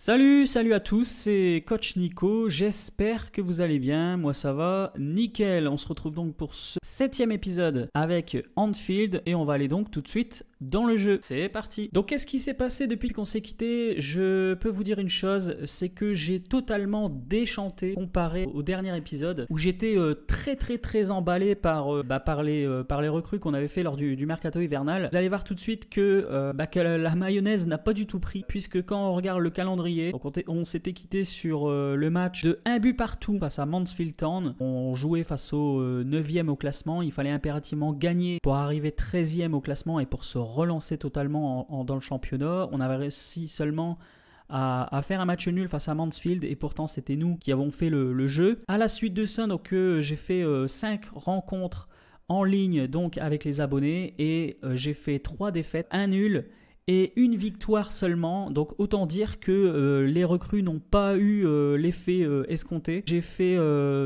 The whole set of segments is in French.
Salut à tous, c'est Coach Nico, j'espère que vous allez bien, moi ça va nickel. On se retrouve donc pour ce 7e épisode avec Anfield et on va aller donc tout de suite dans le jeu. C'est parti. Donc qu'est-ce qui s'est passé depuis qu'on s'est quitté? Je peux vous dire une chose, c'est que j'ai totalement déchanté comparé au dernier épisode où j'étais très emballé par les recrues qu'on avait fait lors du mercato hivernal. Vous allez voir tout de suite que la mayonnaise n'a pas du tout pris, puisque quand on regarde le calendrier, donc on s'était quitté sur le match de 1 but partout face à Mansfield Town. On jouait face au 9e au classement, il fallait impérativement gagner pour arriver 13e au classement et pour se relancer totalement dans le championnat. On avait réussi seulement à faire un match nul face à Mansfield et pourtant c'était nous qui avons fait le jeu. À la suite de ça, donc j'ai fait 5 rencontres en ligne donc avec les abonnés et j'ai fait 3 défaites, 1 nul et 1 victoire seulement. Donc autant dire que les recrues n'ont pas eu l'effet escompté. J'ai fait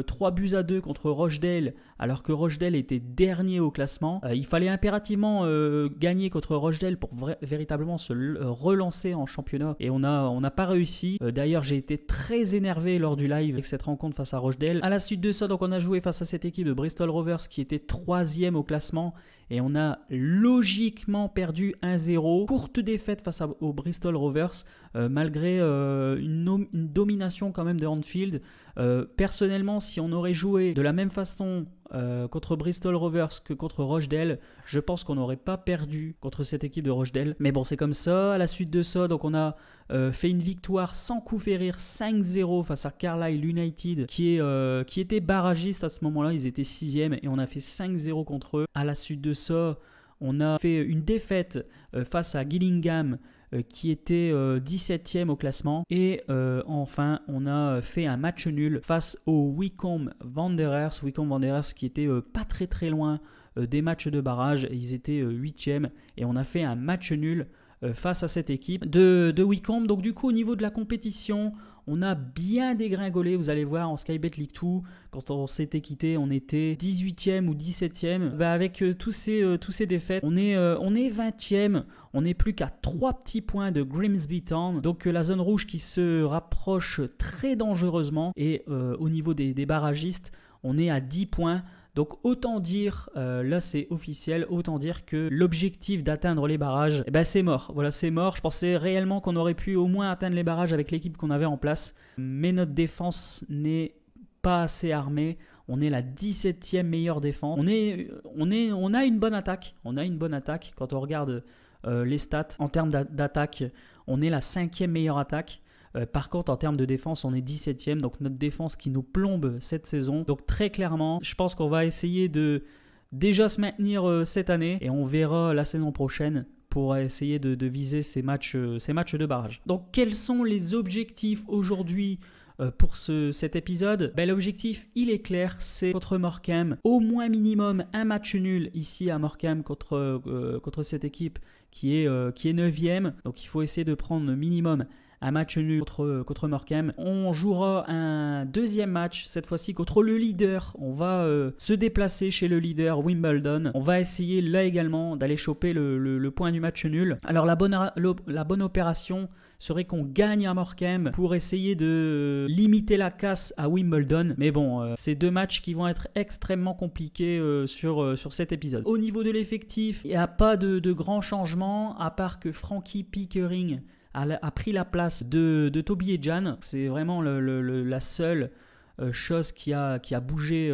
3-2 contre Rochdale alors que Rochdale était dernier au classement. Il fallait impérativement gagner contre Rochdale pour véritablement se relancer en championnat et on n'a pas réussi. D'ailleurs j'ai été très énervé lors du live avec cette rencontre face à Rochdale. À la suite de ça, donc on a joué face à cette équipe de Bristol Rovers qui était 3e au classement et on a logiquement perdu 1-0. Courte défaite face aux Bristol Rovers malgré une domination quand même de Anfield. Personnellement, si on aurait joué de la même façon contre Bristol Rovers que contre Rochdale, je pense qu'on n'aurait pas perdu contre cette équipe de Rochdale. Mais bon, c'est comme ça. À la suite de ça, donc on a fait une victoire sans coup férir 5-0 face à Carlisle United qui était barragiste à ce moment-là. Ils étaient 6e et on a fait 5-0 contre eux. À la suite de ça, on a fait une défaite face à Gillingham qui était 17e au classement. Et enfin, on a fait un match nul face aux Wycombe Wanderers. Wycombe Wanderers qui était pas très loin des matchs de barrage. Ils étaient 8e et on a fait un match nul face à cette équipe de Wycombe. Donc du coup, au niveau de la compétition, on a bien dégringolé. Vous allez voir en Skybet League 2, quand on s'était quitté, on était 18e ou 17e. Avec tous ces défaites, on est 20e. On n'est plus qu'à 3 petits points de Grimsby Town. Donc la zone rouge qui se rapproche très dangereusement. Et au niveau des barragistes, on est à 10 points. Donc autant dire, là c'est officiel, autant dire que l'objectif d'atteindre les barrages, c'est mort. Voilà, c'est mort. Je pensais réellement qu'on aurait pu au moins atteindre les barrages avec l'équipe qu'on avait en place. Mais notre défense n'est pas assez armée. On est la 17e meilleure défense. On a une bonne attaque. On a une bonne attaque. Quand on regarde les stats en termes d'attaque, on est la 5e meilleure attaque. Par contre, en termes de défense, on est 17e. Donc notre défense qui nous plombe cette saison. Donc très clairement, je pense qu'on va essayer de déjà se maintenir cette année. Et on verra la saison prochaine pour essayer de viser ces matchs de barrage. Donc quels sont les objectifs aujourd'hui pour cet épisode? L'objectif, il est clair, c'est contre Morecambe. Au moins minimum un match nul ici à Morecambe contre cette équipe qui est 9e. Donc il faut essayer de prendre minimum un match nul contre Morecambe. On jouera un deuxième match, cette fois-ci contre le leader. On va se déplacer chez le leader Wimbledon. On va essayer là également d'aller choper le point du match nul. Alors la bonne opération serait qu'on gagne à Morecambe pour essayer de limiter la casse à Wimbledon. Mais bon, c'est 2 matchs qui vont être extrêmement compliqués sur cet épisode. Au niveau de l'effectif, il n'y a pas de grands changements, à part que Frankie Pickering a pris la place de Toby et Jan. C'est vraiment la seule chose qui a bougé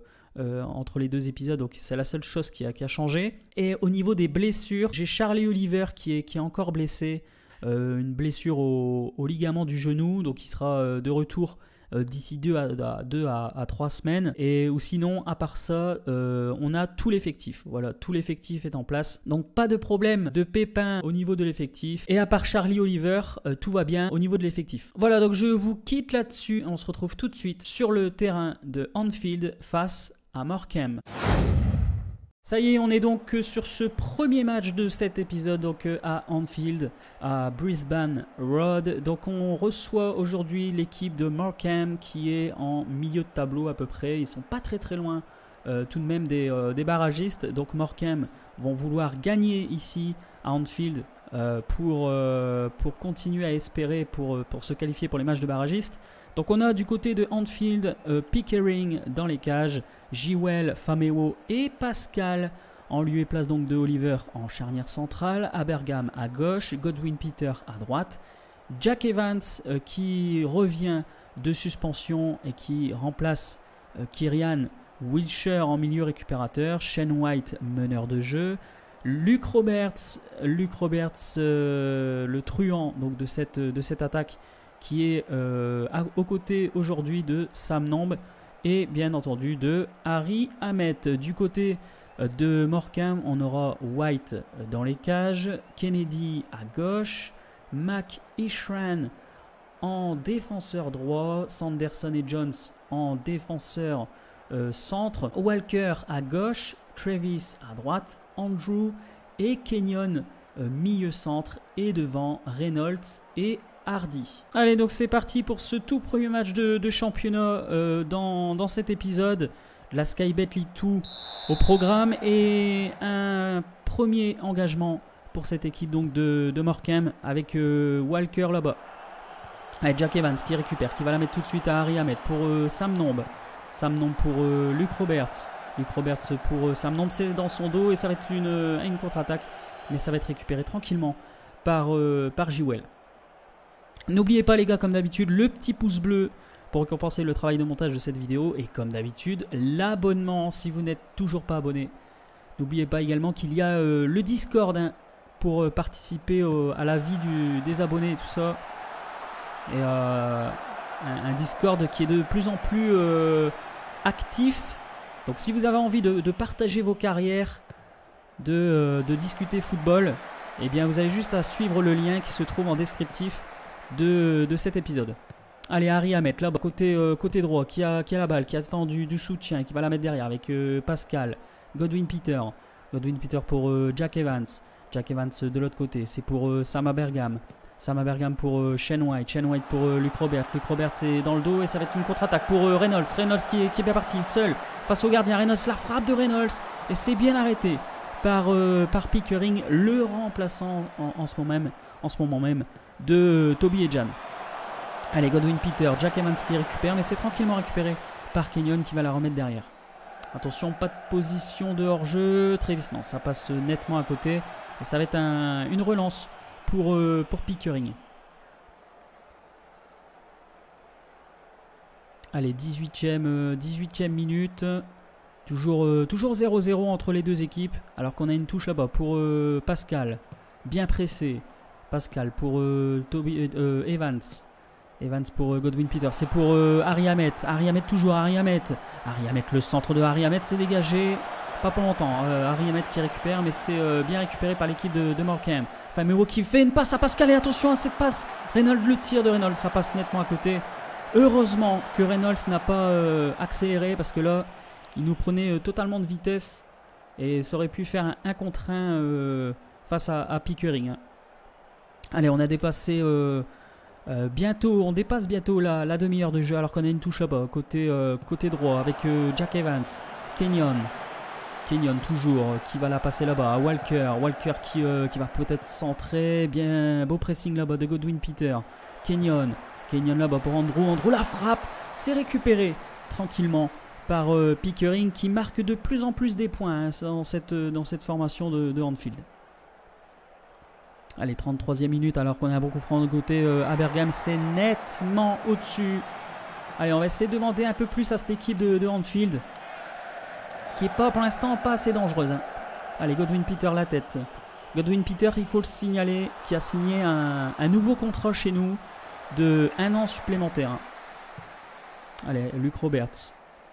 entre les 2 épisodes. Donc c'est la seule chose qui a changé. Et au niveau des blessures, j'ai Charlie Oliver qui est encore blessé. Une blessure au ligament du genou. Donc il sera de retour d'ici 2 à 3 semaines. Ou sinon, à part ça, on a tout l'effectif. Voilà, tout l'effectif est en place. Donc pas de problème de pépin au niveau de l'effectif. Et à part Charlie Oliver, tout va bien au niveau de l'effectif. Voilà, donc je vous quitte là-dessus. On se retrouve tout de suite sur le terrain de Anfield face à Morecambe. Ça y est, on est donc sur ce premier match de cet épisode donc à Anfield, à Brisbane Road. Donc on reçoit aujourd'hui l'équipe de Morecambe qui est en milieu de tableau à peu près. Ils sont pas très loin tout de même des barragistes. Donc Morecambe vont vouloir gagner ici à Anfield pour continuer à espérer pour se qualifier pour les matchs de barragistes. Donc on a du côté de Anfield, Pickering dans les cages, Jiwell, Fameo et Pascal en lieu et place donc de Oliver en charnière centrale, Abergam à gauche, Godwin Peter à droite, Jack Evans qui revient de suspension et qui remplace Kyrian Wilshere en milieu récupérateur, Shane White meneur de jeu, Luke Roberts le truand donc de cette attaque qui est aux côtés aujourd'hui de Sam Nombe et bien entendu de Harry Ahmed. Du côté de Morecambe, on aura White dans les cages, Kennedy à gauche, Mac Ishran en défenseur droit, Sanderson et Jones en défenseur centre, Walker à gauche, Travis à droite, Andrew et Kenyon milieu centre et devant Reynolds et Hardy. Allez, donc c'est parti pour ce tout premier match de championnat dans cet épisode. La Sky Bet League 2 au programme et un premier engagement pour cette équipe donc de Morecambe avec Walker là-bas. Allez, Jack Evans qui récupère, qui va la mettre tout de suite à Harry Ahmed pour Sam Nombe. Sam Nombe pour Luke Roberts. Luke Roberts pour Sam Nombe, c'est dans son dos et ça va être une contre-attaque. Mais ça va être récupéré tranquillement par Jiwell. N'oubliez pas les gars, comme d'habitude, le petit pouce bleu pour récompenser le travail de montage de cette vidéo. Et comme d'habitude, l'abonnement si vous n'êtes toujours pas abonné. N'oubliez pas également qu'il y a le Discord pour participer à la vie des abonnés et tout ça. Et un Discord qui est de plus en plus actif. Donc si vous avez envie de partager vos carrières, de discuter football, eh bien vous avez juste à suivre le lien qui se trouve en descriptif de cet épisode. Allez, Harry Ahmed là côté droit qui a la balle, qui attend du soutien, qui va la mettre derrière avec Pascal, Godwin Peter pour Jack Evans. Jack Evans de l'autre côté, c'est pour Sam Abergam pour Shane White pour Luke Roberts. Luke Roberts est dans le dos et ça va être une contre-attaque pour Reynolds qui est bien parti seul face au gardien. Reynolds, la frappe de Reynolds et c'est bien arrêté par Pickering, le remplaçant en ce moment même de Toby Ejan. Allez, Godwin Peter, Jack Evans qui récupère, mais c'est tranquillement récupéré par Kenyon qui va la remettre derrière. Attention, pas de position de hors-jeu. Travis, non, ça passe nettement à côté et ça va être une relance pour Pickering. Allez, 18e minute. Toujours 0-0 entre les deux équipes. Alors qu'on a une touche là-bas pour Pascal. Bien pressé. Pascal pour Evans. Evans pour Godwin Peter. C'est pour Harry Ahmed. Harry Ahmed toujours. Harry Ahmed, le centre de Harry Ahmed s'est dégagé. Pas pour longtemps. Harry Ahmed qui récupère, mais c'est bien récupéré par l'équipe de Morecambe. Fameo qui fait une passe à Pascal et attention à cette passe. Reynolds, le tir de Reynolds, ça passe nettement à côté. Heureusement que Reynolds n'a pas accéléré parce que là, il nous prenait totalement de vitesse et ça aurait pu faire un 1 contre 1 face à Pickering. Allez, on a dépassé bientôt, on dépasse bientôt la demi-heure de jeu alors qu'on a une touche là-bas côté droit avec Jack Evans, Kenyon toujours qui va la passer là-bas à Walker qui va peut-être centrer, bien beau pressing là-bas de Godwin Peter, Kenyon là-bas pour Andrew, la frappe, c'est récupéré tranquillement par Pickering qui marque de plus en plus des points dans cette formation de Anfield. Allez, 33e minute alors qu'on a un bon coup franc de côté Abergam, c'est nettement au-dessus. Allez, on va essayer de demander un peu plus à cette équipe de Anfield qui n'est pas pour l'instant pas assez dangereuse. Allez, Godwin Peter la tête. Godwin Peter, il faut le signaler, qui a signé un nouveau contrat chez nous de 1 an supplémentaire. Allez, Luke Roberts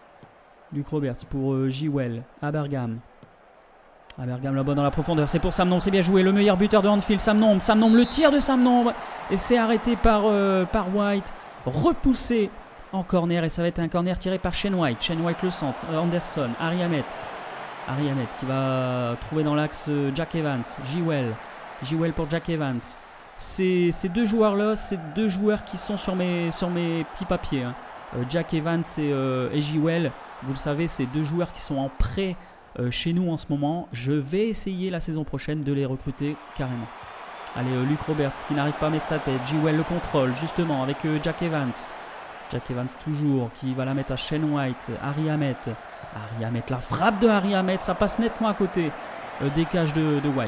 pour Jiwell, Abergam là-bas dans la profondeur, c'est pour Sam Nombe, c'est bien joué, le meilleur buteur de Anfield, Sam Nombe, le tir de Sam Nombe, et c'est arrêté par White, repoussé en corner, et ça va être un corner tiré par Shane White le centre, Anderson, Harry Ahmed qui va trouver dans l'axe Jack Evans, Jiwell pour Jack Evans. Ces deux joueurs-là, c'est deux joueurs qui sont sur mes petits papiers. Hein. Jack Evans et Jiwell, vous le savez, c'est deux joueurs qui sont en prêt chez nous en ce moment. Je vais essayer la saison prochaine de les recruter carrément. Allez, Luke Roberts qui n'arrive pas à mettre sa tête. Jewell le contrôle justement avec Jack Evans. Jack Evans toujours qui va la mettre à Shane White. Harry Ahmet. Harry Ahmet, la frappe de Harry Ahmet, ça passe nettement à côté des cages de White.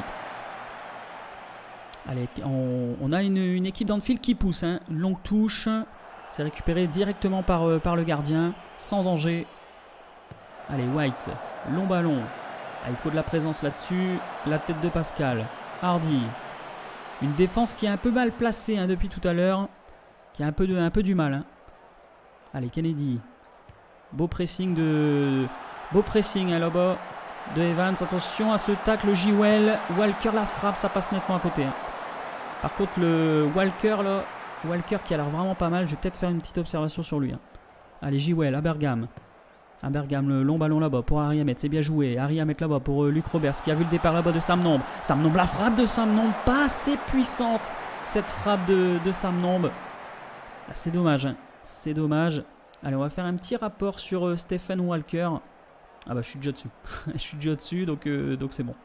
Allez, on a une équipe d'Anfield qui pousse. Hein. Une longue touche. C'est récupéré directement par le gardien. Sans danger. Allez, White. Long ballon. Ah, il faut de la présence là-dessus. La tête de Pascal. Hardy. Une défense qui est un peu mal placée hein, depuis tout à l'heure. Qui a un peu du mal. Hein. Allez, Kennedy. Beau pressing hein, là-bas de Evans. Attention à ce tacle Jewell. Walker la frappe, ça passe nettement à côté. Hein. Par contre, le Walker là. Walker qui a l'air vraiment pas mal. Je vais peut-être faire une petite observation sur lui. Hein. Allez, Jewell, Abergam. Abergam, le long ballon là-bas pour Harry Ahmet, c'est bien joué. Harry Ahmet là-bas pour Luke Roberts qui a vu le départ là-bas de Sam Nombre. Sam Nombre, la frappe de Sam Nombre, pas assez puissante cette frappe de Sam Nombre. Ah, c'est dommage, hein. C'est dommage. Allez, on va faire un petit rapport sur Stephen Walker. Ah bah je suis déjà dessus. Je suis déjà dessus, donc c'est bon.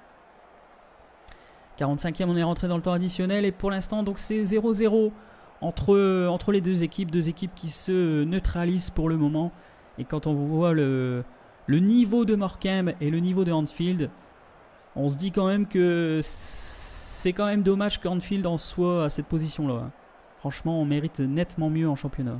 45e, on est rentré dans le temps additionnel et pour l'instant donc c'est 0-0 entre les deux équipes qui se neutralisent pour le moment. Et quand on voit le niveau de Morecambe et le niveau de Anfield, on se dit quand même que c'est quand même dommage qu'Anfield en soit à cette position-là. Franchement, on mérite nettement mieux en championnat.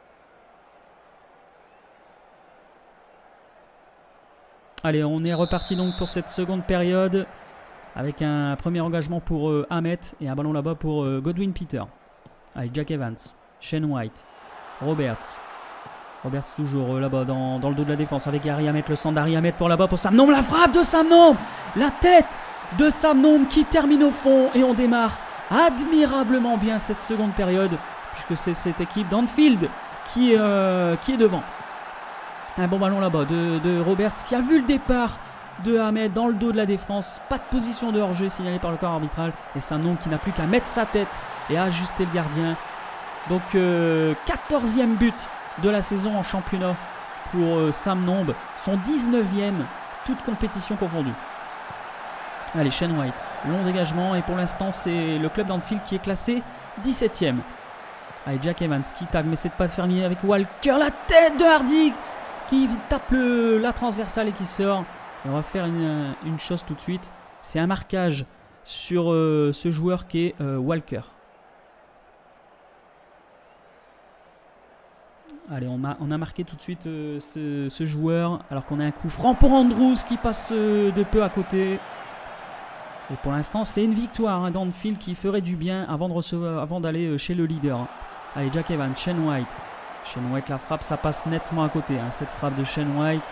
Allez, on est reparti donc pour cette seconde période avec un premier engagement pour Ahmet et un ballon là-bas pour Godwin Peter. Allez, Jack Evans, Shane White, Roberts. Roberts toujours là-bas dans le dos de la défense avec Harry Ahmet, le centre d'Harry Ahmet pour là-bas pour Sam Nombre, la frappe de Sam Nombre, la tête de Sam Nombre qui termine au fond et on démarre admirablement bien cette seconde période puisque c'est cette équipe d'Anfield qui est devant. Un bon ballon là-bas de Roberts qui a vu le départ de Ahmet dans le dos de la défense, pas de position de hors-jeu signalée par le corps arbitral et Sam Nombre qui n'a plus qu'à mettre sa tête et à ajuster le gardien. Donc 14e but de la saison en championnat pour Sam Nombre, son 19e, toute compétition confondue. Allez, Shane White, long dégagement et pour l'instant c'est le club d'Anfield qui est classé 17e. Allez, Jack Evans qui tag mais c'est pas de fermier avec Walker, la tête de Hardy qui tape la transversale et qui sort. Et on va faire une chose tout de suite, c'est un marquage sur ce joueur qui est Walker. Allez, on a marqué tout de suite ce joueur, alors qu'on a un coup franc pour Andrews qui passe de peu à côté. Et pour l'instant, c'est une victoire hein, d'Anfield qui ferait du bien avant d'aller chez le leader. Allez, Jack Evans, Shane White. Shane White, la frappe, ça passe nettement à côté, hein, cette frappe de Shane White.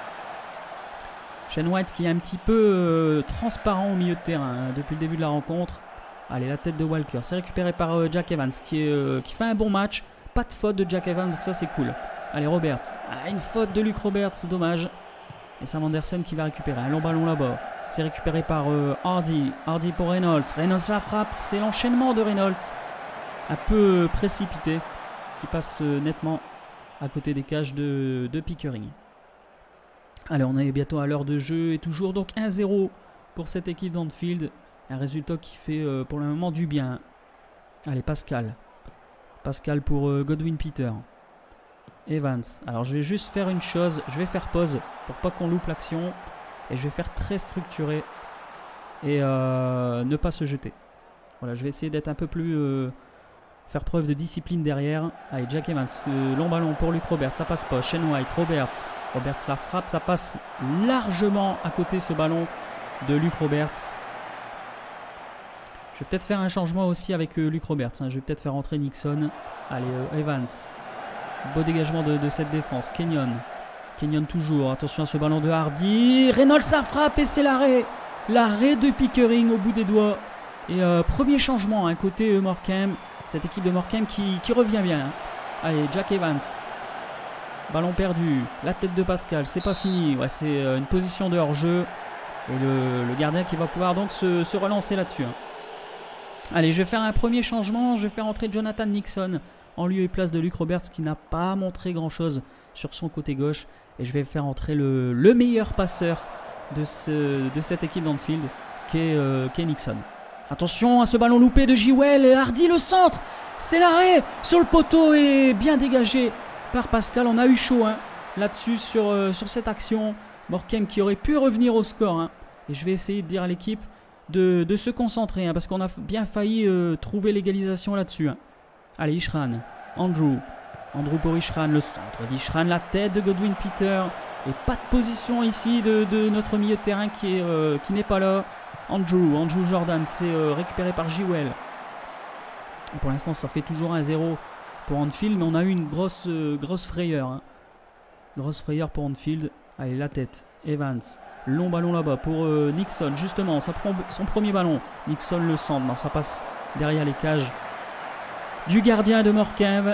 Shane White qui est un petit peu transparent au milieu de terrain hein, depuis le début de la rencontre. Allez, la tête de Walker, c'est récupéré par Jack Evans qui fait un bon match. Pas de faute de Jack Evans, donc ça c'est cool. Allez, Roberts. Ah, une faute de Luke Roberts, c'est dommage. Et Sam Anderson qui va récupérer un long ballon là-bas. C'est récupéré par Hardy. Hardy pour Reynolds. Reynolds la frappe, c'est l'enchaînement de Reynolds. Un peu précipité. Qui passe nettement à côté des cages de Pickering. Allez, on est bientôt à l'heure de jeu. Et toujours donc 1-0 pour cette équipe d'Anfield. Un résultat qui fait pour le moment du bien. Allez, Pascal. Pascal pour Godwin Peter. Evans. Alors je vais juste faire une chose. Je vais faire pause pour pas qu'on loupe l'action. Et je vais faire très structuré. Et ne pas se jeter. Voilà, je vais essayer d'être un peu plus... faire preuve de discipline derrière. Allez, Jack Evans. Long ballon pour Luke Roberts. Ça passe pas. Shane White. Roberts la frappe. Ça passe largement à côté ce ballon de Luke Roberts. Je vais peut-être faire un changement aussi avec Luke Roberts. Hein. Je vais peut-être faire entrer Nixon. Allez, Evans. Beau dégagement de cette défense. Kenyon. Kenyon toujours. Attention à ce ballon de Hardy. Reynolds, ça frappe et c'est l'arrêt. L'arrêt de Pickering au bout des doigts. Et premier changement, hein, côté Morecambe. Cette équipe de Morecambe qui revient bien. Hein. Allez, Jack Evans. Ballon perdu. La tête de Pascal. C'est pas fini. Ouais, c'est une position de hors-jeu. Et le gardien qui va pouvoir donc se relancer là-dessus. Hein. Allez, je vais faire un premier changement. Je vais faire entrer Jonathan Nixon en lieu et place de Luke Roberts qui n'a pas montré grand-chose sur son côté gauche. Et je vais faire entrer le meilleur passeur de cette équipe d'Anfield qui est Nixon. Attention à ce ballon loupé de Jiwell. Hardy, le centre. C'est l'arrêt sur le poteau et bien dégagé par Pascal. On a eu chaud hein, là-dessus sur cette action. Morecambe qui aurait pu revenir au score. Hein. Et je vais essayer de dire à l'équipe de se concentrer. Hein, parce qu'on a bien failli trouver l'égalisation là-dessus. Hein. Allez, Ishran. Andrew pour Ishran, le centre d'Ishran. La tête de Godwin Peter. Et pas de position ici de notre milieu de terrain qui n'est pas là. Andrew Jordan, c'est récupéré par Jiwell. Pour l'instant, ça fait toujours 1-0 pour Anfield, mais on a eu une grosse frayeur. Hein. Grosse frayeur pour Anfield. Allez, la tête. Evans. Long ballon là-bas pour Nixon. Justement, ça prend son premier ballon. Nixon le centre. Non, ça passe derrière les cages du gardien de Morecambe.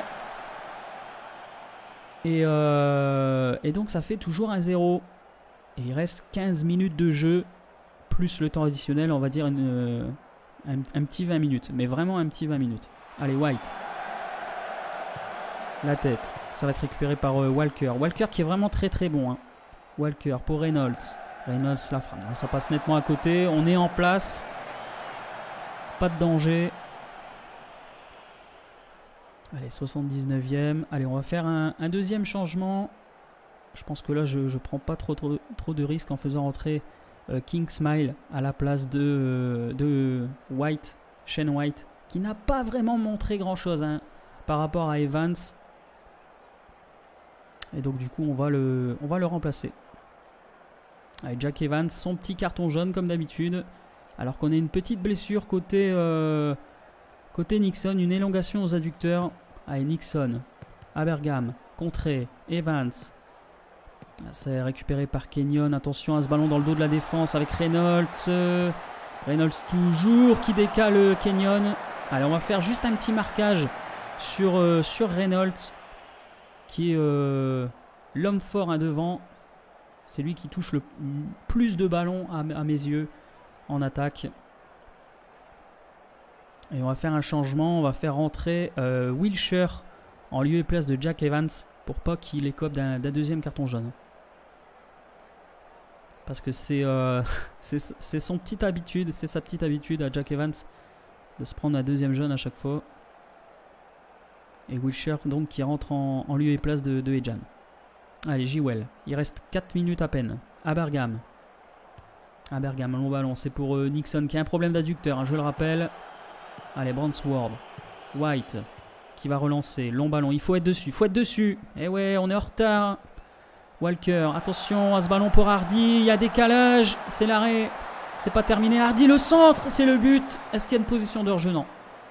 Et donc, ça fait toujours 1-0. Et il reste 15 minutes de jeu. Plus le temps additionnel, on va dire un petit 20 minutes. Mais vraiment un petit 20 minutes. Allez, White. La tête. Ça va être récupéré par Walker. Walker qui est vraiment très très bon. Hein. Walker pour Reynolds. Reynolds la frappe. Ça passe nettement à côté. On est en place. Pas de danger. Allez, 79e. Allez, on va faire un deuxième changement. Je pense que là, je ne prends pas trop de risques en faisant rentrer King Smile à la place de White, Shane White, qui n'a pas vraiment montré grand-chose hein, par rapport à Evans. Et donc, du coup, on va le remplacer. Allez, Jack Evans, son petit carton jaune comme d'habitude. Alors qu'on a une petite blessure côté Nixon, une élongation aux adducteurs. Allez, Nixon, Abergam, contré, Evans. C'est récupéré par Kenyon. Attention à ce ballon dans le dos de la défense avec Reynolds. Reynolds toujours qui décale Kenyon. Allez, on va faire juste un petit marquage sur Reynolds, qui est l'homme fort hein, devant. C'est lui qui touche le plus de ballons à mes yeux en attaque. Et on va faire un changement. On va faire rentrer Wilshere en lieu et place de Jack Evans pour pas qu'il écope d'un deuxième carton jaune. Parce que c'est son petite habitude, c'est sa petite habitude à Jack Evans de se prendre un deuxième jaune à chaque fois. Et Wilshere donc qui rentre en lieu et place de Ejan. Allez, Jiwell. Il reste 4 minutes à peine. Abergam. Abergam, long ballon. C'est pour Nixon qui a un problème d'adducteur, hein, je le rappelle. Allez, Bransword. White qui va relancer. Long ballon. Il faut être dessus. Il faut être dessus. Et ouais, on est en retard. Walker. Attention à ce ballon pour Hardy. Il y a décalage. C'est l'arrêt. C'est pas terminé. Hardy, le centre. C'est le but. Est-ce qu'il y a une position de hors-jeu? Non.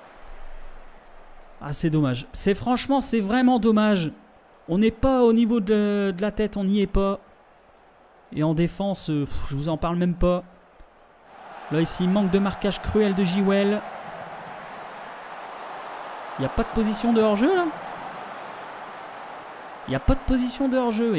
Ah, c'est dommage. Franchement, c'est vraiment dommage. On n'est pas au niveau de la tête. On n'y est pas. Et en défense, je vous en parle même pas. Là, ici, manque de marquage cruel de Jiwell. Il n'y a pas de position de hors-jeu, là? Il n'y a pas de position de hors-jeu.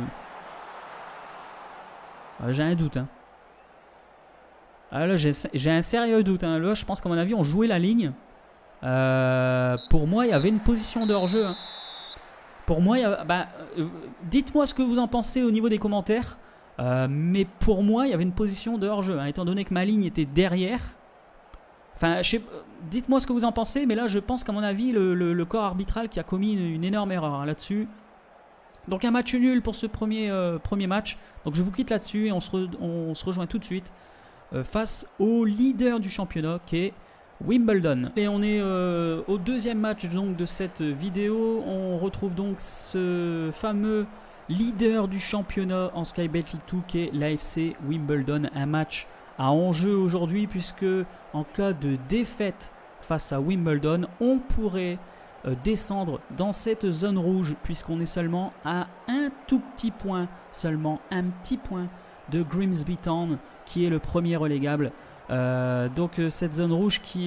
J'ai un doute. Hein. Ah, là, j'ai un sérieux doute. Hein. Là, je pense qu'à mon avis, on jouait la ligne. Pour moi, il y avait une position de hors-jeu. Hein. Pour moi, dites-moi ce que vous en pensez au niveau des commentaires. Mais pour moi, il y avait une position de hors-jeu. Hein, étant donné que ma ligne était derrière. Enfin, dites-moi ce que vous en pensez. Mais là, je pense qu'à mon avis, le corps arbitral qui a commis une énorme erreur hein, là-dessus. Donc un match nul pour ce premier match. Donc je vous quitte là-dessus et on se rejoint tout de suite face au leader du championnat qui est Wimbledon. Et on est au deuxième match donc, de cette vidéo. On retrouve donc ce fameux leader du championnat en Sky Bet League 2 qui est l'AFC Wimbledon. Un match à enjeu aujourd'hui puisque en cas de défaite face à Wimbledon, on pourrait descendre dans cette zone rouge puisqu'on est seulement à un tout petit point, seulement un petit point de Grimsby Town qui est le premier relégable. Donc cette zone rouge qui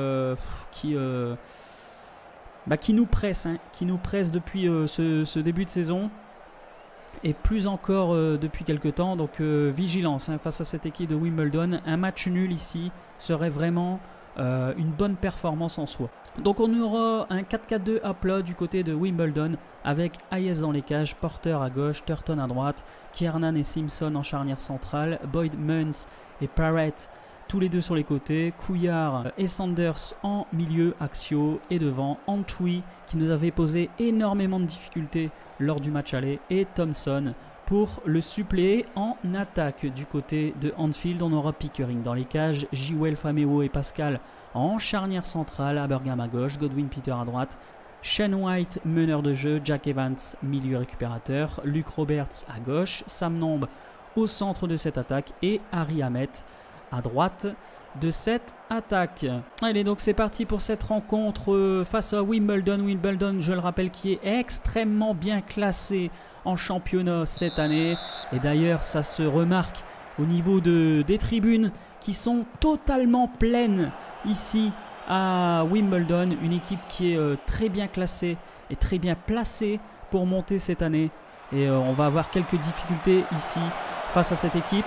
nous presse, hein, qui nous presse depuis ce début de saison et plus encore depuis quelques temps. Donc vigilance hein, face à cette équipe de Wimbledon. Un match nul ici serait vraiment une bonne performance en soi. Donc on aura un 4-4-2 à plat du côté de Wimbledon avec Hayes dans les cages, Porter à gauche, Turton à droite, Kiernan et Simpson en charnière centrale, Boyd, Muns et Parrett tous les deux sur les côtés. Couillard et Sanders en milieu axiaux. Et devant, Antwi qui nous avait posé énormément de difficultés lors du match aller. Et Thompson pour le suppléer en attaque. Du côté de Anfield, on aura Pickering dans les cages. Jiwel Fameo et Pascal en charnière centrale. Abergam à gauche, Godwin Peter à droite. Shane White, meneur de jeu. Jack Evans, milieu récupérateur. Luke Roberts à gauche. Sam Nomb au centre de cette attaque. Et Harry Ahmet à droite de cette attaque. Allez, donc c'est parti pour cette rencontre face à Wimbledon. Wimbledon, je le rappelle, qui est extrêmement bien classé en championnat cette année. Et d'ailleurs, ça se remarque au niveau des tribunes qui sont totalement pleines ici à Wimbledon. Une équipe qui est très bien classée et très bien placée pour monter cette année. Et on va avoir quelques difficultés ici face à cette équipe.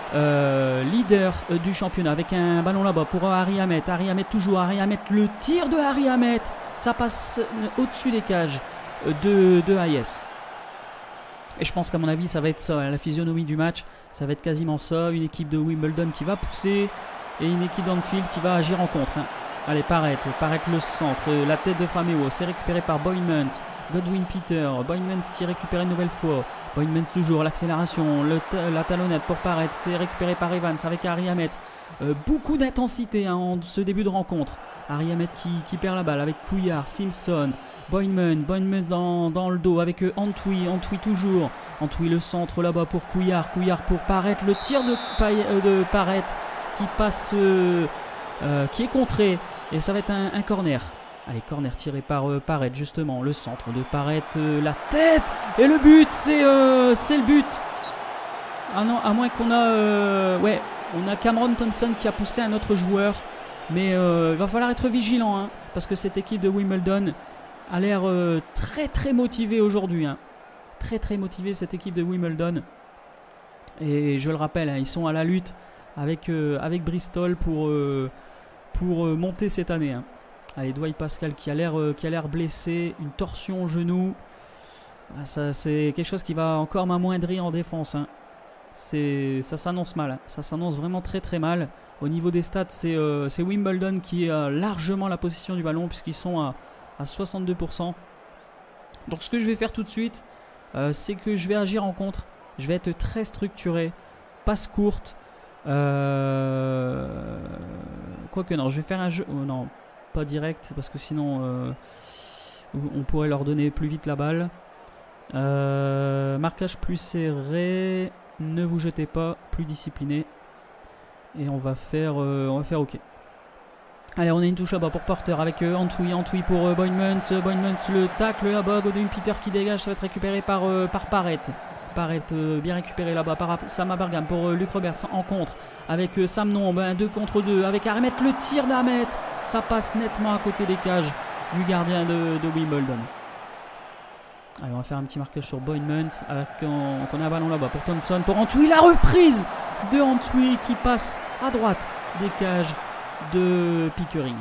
Leader du championnat avec un ballon là-bas pour Harry Ahmet. Harry Ahmet toujours. Harry Ahmet, le tir de Harry Ahmet. Ça passe au-dessus des cages de AIS. Et je pense qu'à mon avis, ça va être ça. La physionomie du match, ça va être quasiment ça. Une équipe de Wimbledon qui va pousser et une équipe d'Anfield qui va agir en contre. Allez, Parrett le centre. La tête de Fameo. C'est récupéré par Boymans. Godwin Peter. Boymans qui récupère une nouvelle fois. Boymans toujours. L'accélération. La talonnette pour Parrett. C'est récupéré par Evans avec Harry Ahmet. Beaucoup d'intensité en ce début de rencontre. Harry Ahmet qui perd la balle avec Couillard, Simpson. Boymans dans le dos avec Antwi toujours. Antwi le centre là-bas pour Couillard pour Parrett. Le tir de Parrett qui passe, qui est contré. Et ça va être un corner. Allez, corner tiré par Parrett justement. Le centre de Parrett, la tête. Et le but, c'est le but. Ah non, à moins qu'on a... ouais, on a Cameron Thompson qui a poussé un autre joueur. Mais il va falloir être vigilant. Hein, parce que cette équipe de Wimbledon a l'air très très motivée aujourd'hui. Hein. Très très motivée cette équipe de Wimbledon. Et je le rappelle, hein, ils sont à la lutte avec Bristol pour monter cette année. Hein. Allez, Dwight Pascal qui a l'air blessé. Une torsion au genou. Ça, c'est quelque chose qui va encore m'amoindrir en défense. Hein. Ça s'annonce mal. Hein. Ça s'annonce vraiment très très mal. Au niveau des stats, c'est Wimbledon qui a largement la possession du ballon puisqu'ils sont à 62%. Donc ce que je vais faire tout de suite, c'est que je vais agir en contre. Je vais être très structuré. Passe courte. Quoique non, je vais faire un jeu... Oh, non, pas direct parce que sinon on pourrait leur donner plus vite la balle. Marquage plus serré. Ne vous jetez pas. Plus discipliné. Et on va faire OK. Allez, on a une touche là-bas pour Porter avec Antwi pour Boymans. Boymans le tacle là-bas. Godwin Peter qui dégage. Ça va être récupéré par Parrett. Parrett bien récupéré là-bas par Sam Abergam pour Luke Roberts en contre. Avec Sam Nomb, un 2 contre 2. Avec Ahmet, le tir d'Ahmet. Ça passe nettement à côté des cages du gardien de Wimbledon. Allez, on va faire un petit marquage sur Boymans. Avec on a un ballon là-bas pour Thompson. Pour Antwi, la reprise de Antwi qui passe à droite des cages de Pickering.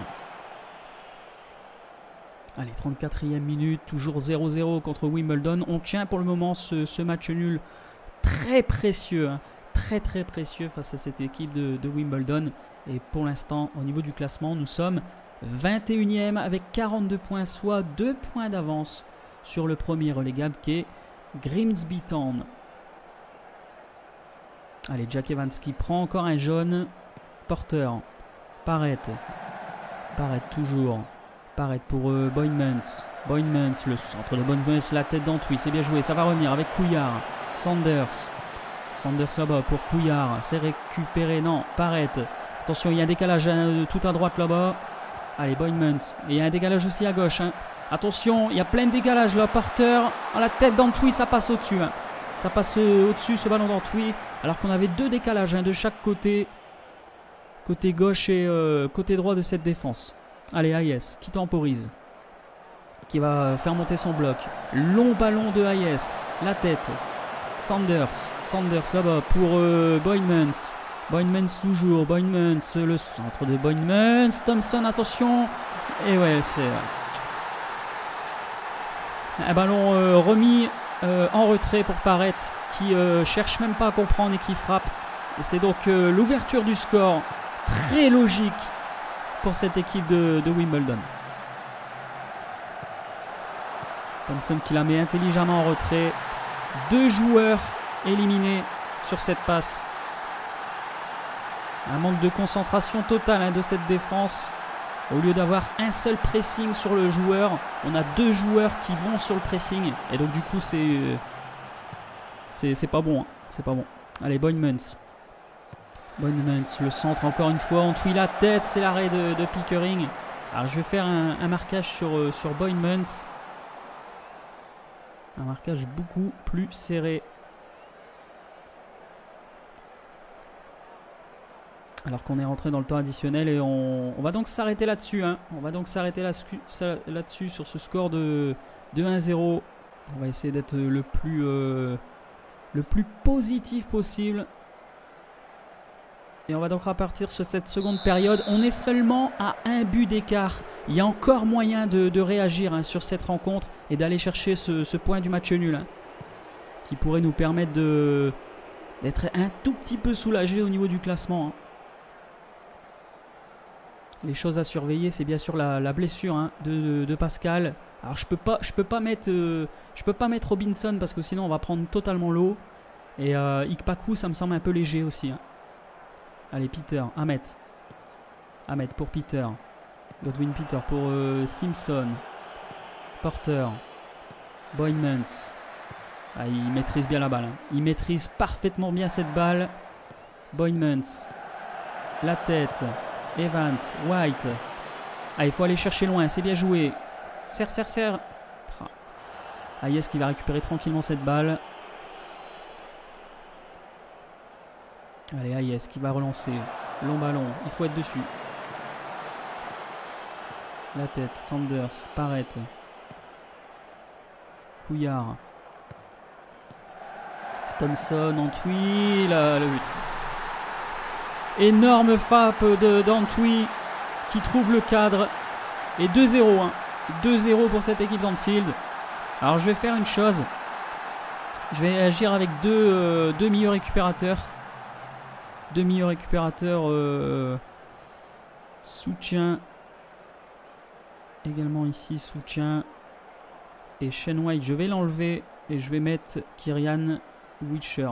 Allez, 34e minute, toujours 0-0 contre Wimbledon. On tient pour le moment ce match nul très précieux, hein, très très précieux face à cette équipe de Wimbledon. Et pour l'instant, au niveau du classement, nous sommes 21e avec 42 points, soit 2 points d'avance sur le premier relégable qui est Grimsby Town. Allez, Jack Evans qui prend encore un jaune. Porter. Parrett toujours. Parrett pour Boymans. Boymans, le centre de Boymans, la tête d'Antwi, c'est bien joué, ça va revenir avec Couillard. Sanders là-bas pour Couillard, c'est récupéré, non, Parrett. Attention, il y a un décalage tout à droite là-bas. Allez, Boymans, et il y a un décalage aussi à gauche. Hein. Attention, il y a plein de décalages là. Porter, à la tête d'Antwi, ça passe au-dessus. Hein. Ça passe au-dessus, ce ballon d'Antwi, alors qu'on avait 2 décalages de chaque côté. Côté gauche et côté droit de cette défense. Allez, AIS qui temporise. Qui va faire monter son bloc. Long ballon de AIS. La tête. Sanders là-bas pour Boymans. Boymans toujours. Boymans, le centre de Boymans. Thompson, attention. Et ouais, c'est un ballon remis en retrait pour Parrett. Qui cherche même pas à comprendre et qui frappe. Et c'est donc l'ouverture du score. très logique pour cette équipe de Wimbledon. Thompson qui la met intelligemment en retrait. 2 joueurs éliminés sur cette passe. Un manque de concentration totale hein, de cette défense. Au lieu d'avoir un seul pressing sur le joueur, on a 2 joueurs qui vont sur le pressing. Et donc du coup c'est pas bon. Hein. C'est pas bon. Allez, Boymans. Boymans, le centre encore une fois. Antwi la tête, c'est l'arrêt de Pickering. Alors je vais faire un marquage sur Boymans. Un marquage beaucoup plus serré. Alors qu'on est rentré dans le temps additionnel et on va donc s'arrêter là-dessus. Hein. On va donc s'arrêter là-dessus sur ce score de 1-0. On va essayer d'être le plus positif possible. Et on va donc repartir sur cette seconde période. On est seulement à 1 but d'écart. Il y a encore moyen de réagir hein, sur cette rencontre et d'aller chercher ce point du match nul. Hein, qui pourrait nous permettre d'être un tout petit peu soulagé au niveau du classement. Hein. Les choses à surveiller, c'est bien sûr la blessure hein, de Pascal. Alors je peux pas mettre Robinson parce que sinon on va prendre totalement l'eau. Et Ikpaku, ça me semble un peu léger aussi. Hein. Allez, Peter, Ahmed pour Peter. Godwin Peter pour Simpson. Porter. Boymans. Ah, il maîtrise bien la balle. Hein. Il maîtrise parfaitement bien cette balle. Boymans. La tête. Evans. White. Ah, il faut aller chercher loin. C'est bien joué. Serre. Ah, yes, qui va récupérer tranquillement cette balle. Allez, Hayes qui va relancer. Long ballon, il faut être dessus. La tête, Sanders, Parrett. Couillard. Thompson, Antwi, le but. Énorme frappe d'Antwi qui trouve le cadre. Et 2-0. Hein. 2-0 pour cette équipe d'Anfield. Alors je vais faire une chose. Je vais agir avec deux milieux récupérateurs. 2 milieux récupérateurs soutien. Également ici soutien. Et Shane White, je vais l'enlever. Et je vais mettre Kyrian Witcher.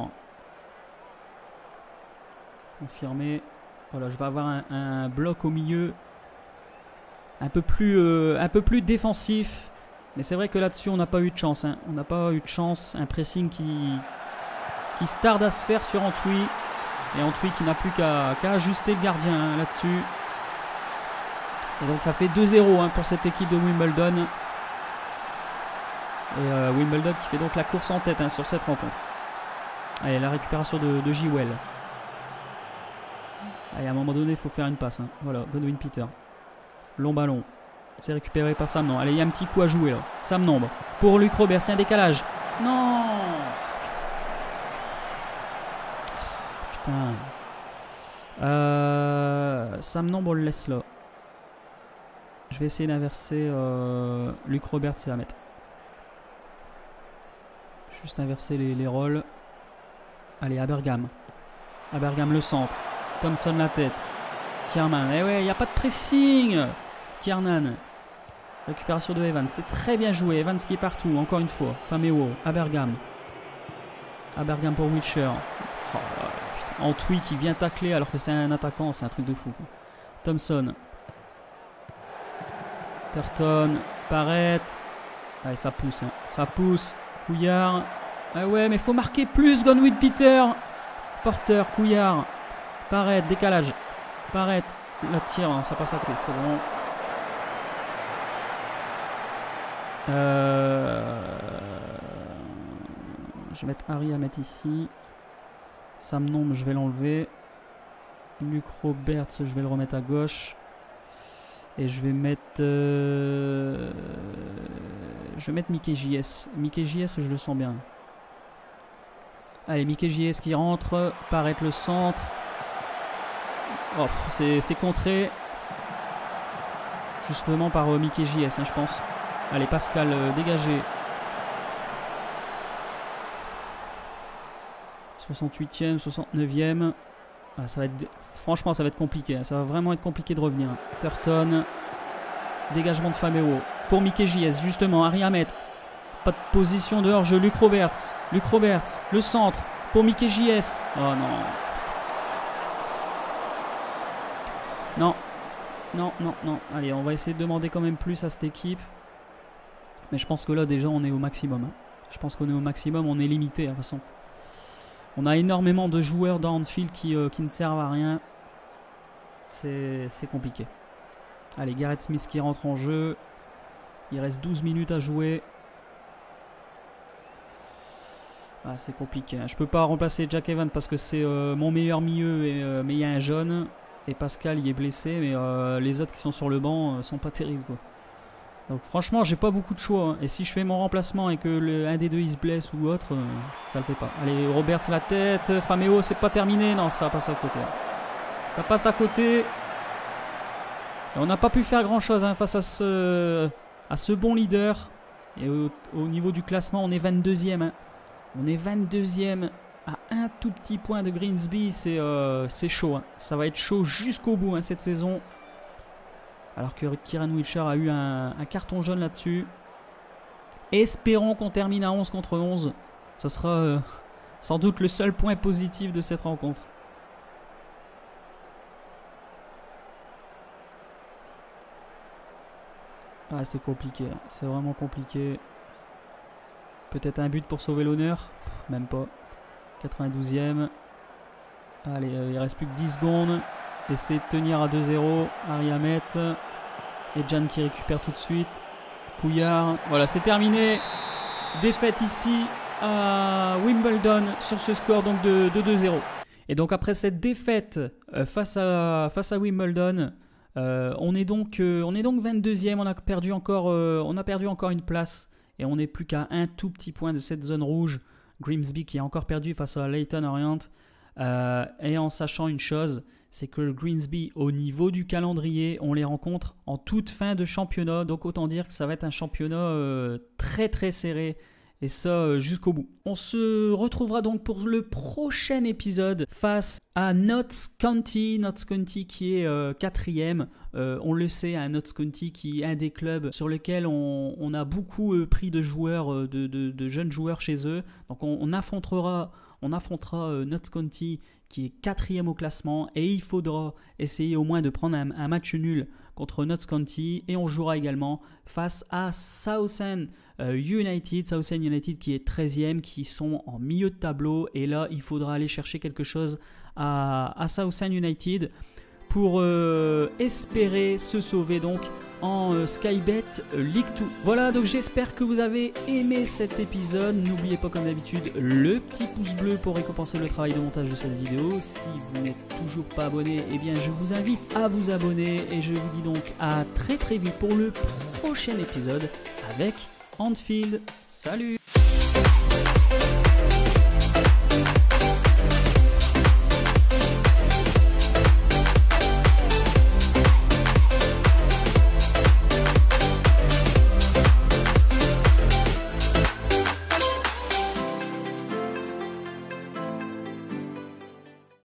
Confirmé. Voilà, je vais avoir un bloc au milieu. Un peu plus défensif. Mais c'est vrai que là-dessus, on n'a pas eu de chance. Hein. On n'a pas eu de chance. Un pressing qui se tarde à se faire sur Antwi. Et Antwi qui n'a plus qu'à ajuster le gardien hein, là-dessus. Et donc ça fait 2-0 hein, pour cette équipe de Wimbledon. Et Wimbledon qui fait donc la course en tête hein, sur cette rencontre. Allez, la récupération de J-Well. Allez, à un moment donné, il faut faire une passe. Hein. Voilà, Godwin Peter. Long ballon. C'est récupéré par Sam Nombre. Allez, il y a un petit coup à jouer là. Sam Nombre. Pour Luc Robert, c'est un décalage. Non! Putain. Sam Nombre, on le laisse là. Je vais essayer d'inverser Luc Robert et Ahmed. Juste inverser les rôles. Allez, Abergam. Abergam le centre. Thompson la tête. Kiernan. Eh ouais, il n'y a pas de pressing. Kiernan. Récupération de Evans. C'est très bien joué. Evans qui est partout. Encore une fois. Fameo. Abergam. Abergam pour Wilshere. Oh, putain. Antwi qui vient tacler alors que c'est un attaquant. C'est un truc de fou. Thompson. Turton. Parrett. Allez, ça pousse. Hein. Ça pousse. Couillard. Ah ouais, mais faut marquer plus. Godwin Peter. Porter. Couillard. Parrett. Décalage. Parrett. La tire. Hein, ça passe à côté. C'est bon. Je vais mettre Harry à mettre ici. Sam Nombre, je vais l'enlever. Luc Roberts, je vais le remettre à gauche. Et je vais mettre Mickey JS. Mickey JS, je le sens bien. Allez, Mickey JS qui rentre. Paraître le centre. Oh, c'est contré. Justement par Mickey JS, hein, je pense. Allez, Pascal, dégagé. 68e, 69e. Ah, franchement, ça va être compliqué. Ça va vraiment être compliqué de revenir. Turton. Dégagement de Fameo. Pour Mickey JS, justement. Harry Ahmed. Pas de position de hors-jeu. Luke Roberts. Le centre. Pour Mickey JS. Oh non. Non. Allez, on va essayer de demander quand même plus à cette équipe. Mais je pense que là, déjà, on est au maximum. Je pense qu'on est au maximum. On est limité, de toute façon. On a énormément de joueurs dans Anfield qui ne servent à rien. C'est compliqué. Allez, Gareth Smith qui rentre en jeu. Il reste 12 minutes à jouer. Ah, c'est compliqué. Je peux pas remplacer Jack Evans parce que c'est mon meilleur milieu. Mais il y a un jeune. Et Pascal, il est blessé. Mais les autres qui sont sur le banc sont pas terribles, quoi. Donc franchement, j'ai pas beaucoup de choix. Et si je fais mon remplacement et que un des deux il se blesse ou autre, ça le fait pas. Allez, Roberts la tête. Fameo, c'est pas terminé. Non, ça passe à côté. Ça passe à côté. Et on n'a pas pu faire grand chose face à ce bon leader. Et au niveau du classement, on est 22e. On est 22e à un tout petit point de Grimsby. C'est chaud. Ça va être chaud jusqu'au bout cette saison. Alors que Kieran Wilshere a eu un carton jaune là-dessus. Espérons qu'on termine à 11 contre 11. Ça sera sans doute le seul point positif de cette rencontre. Ah, c'est compliqué. C'est vraiment compliqué. Peut-être un but pour sauver l'honneur. Même pas. 92e. Allez, il reste plus que 10 secondes. Essayer de tenir à 2-0. Harry Ahmed. Et Jan qui récupère tout de suite. Couillard. Voilà, c'est terminé. Défaite ici à Wimbledon sur ce score donc de 2-0. Et donc après cette défaite face à Wimbledon, on est donc 22e. On a perdu encore une place. Et on n'est plus qu'à un tout petit point de cette zone rouge. Grimsby qui a encore perdu face à Leyton Orient. Et en sachant une chose, c'est que le Grimsby, au niveau du calendrier, on les rencontre en toute fin de championnat. Donc autant dire que ça va être un championnat très très serré. Et ça jusqu'au bout. On se retrouvera donc pour le prochain épisode face à Notts County. Notts County qui est 4e. On le sait, Notts County qui est un des clubs sur lesquels on a beaucoup pris de joueurs, de jeunes joueurs chez eux. Donc on affrontera Notts County qui est 4e au classement. Et il faudra essayer au moins de prendre un match nul contre Notts County. Et on jouera également face à Southend United qui est 13e, qui sont en milieu de tableau. Et là, il faudra aller chercher quelque chose à Southend United pour espérer se sauver donc en Skybet League 2. Voilà, donc j'espère que vous avez aimé cet épisode. N'oubliez pas comme d'habitude le petit pouce bleu pour récompenser le travail de montage de cette vidéo. Si vous n'êtes toujours pas abonné, eh bien je vous invite à vous abonner. Et je vous dis donc à très très vite pour le prochain épisode avec Anfield. Salut!